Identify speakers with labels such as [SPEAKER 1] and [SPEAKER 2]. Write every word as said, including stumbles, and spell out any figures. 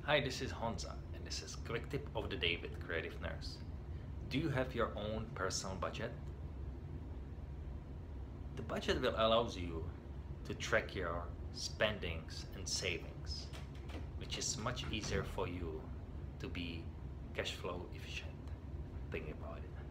[SPEAKER 1] Hi, this is Honza, and this is Quick Tip of the Day with Creative Nurse. Do you have your own personal budget? The budget will allow you to track your spendings and savings, which is much easier for you to be cash flow efficient. Think about it.